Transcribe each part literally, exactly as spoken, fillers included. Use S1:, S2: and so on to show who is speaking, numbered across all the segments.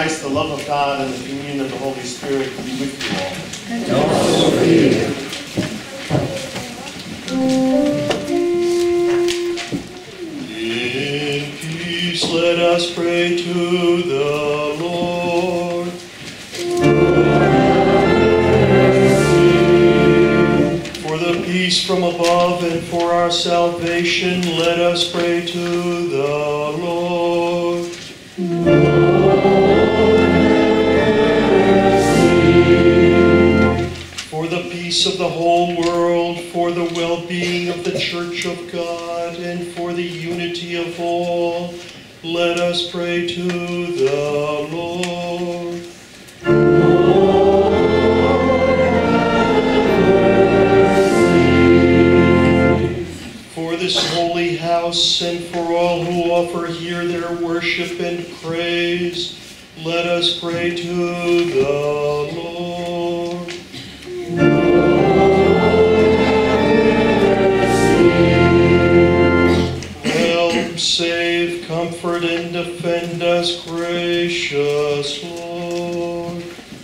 S1: Christ, the love of God, and the communion of the Holy Spirit be with you all.
S2: And also with you.
S1: In peace, let us pray to the Lord. For the peace from above and for our salvation, let us pray to the Lord. For the peace of the whole world, for the well-being of the Church of God, and for the unity of all, let us pray to the Lord. For this holy house and for all who offer here their worship and praise, let us pray to the Lord. Help, save, comfort, and defend us, gracious Lord.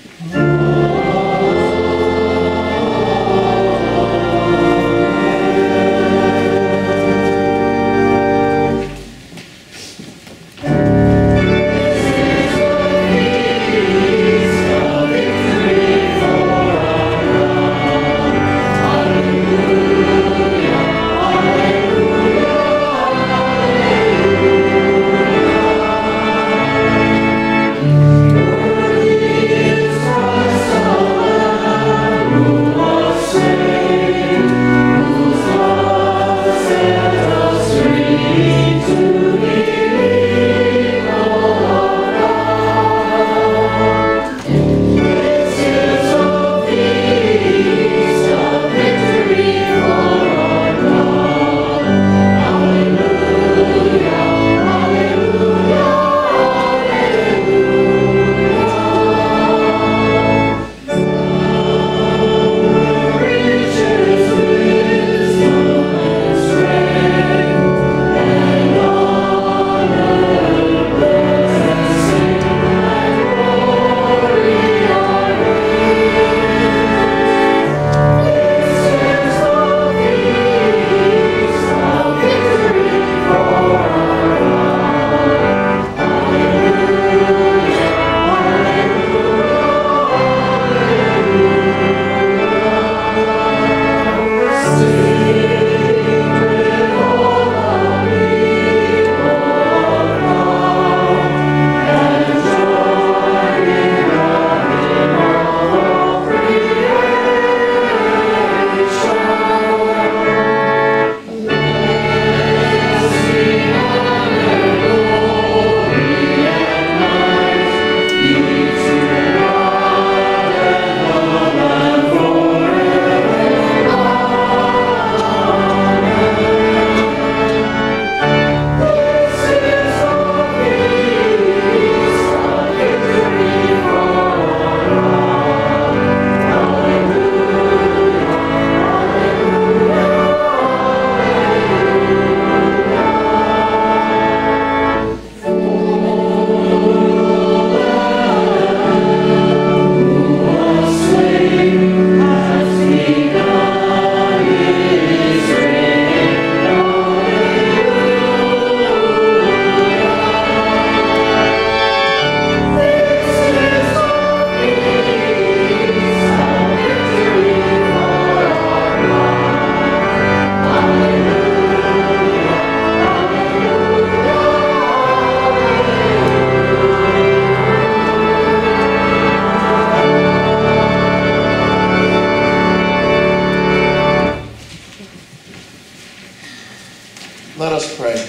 S1: Let us pray.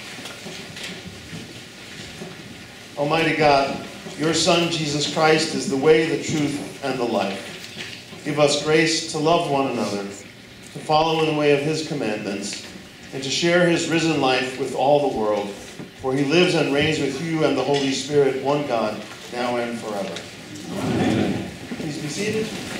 S1: Almighty God, your Son, Jesus Christ, is the way, the truth, and the life. Give us grace to love one another, to follow in the way of his commandments, and to share his risen life with all the world. For he lives and reigns with you and the Holy Spirit, one God, now and forever. Amen. Please be seated.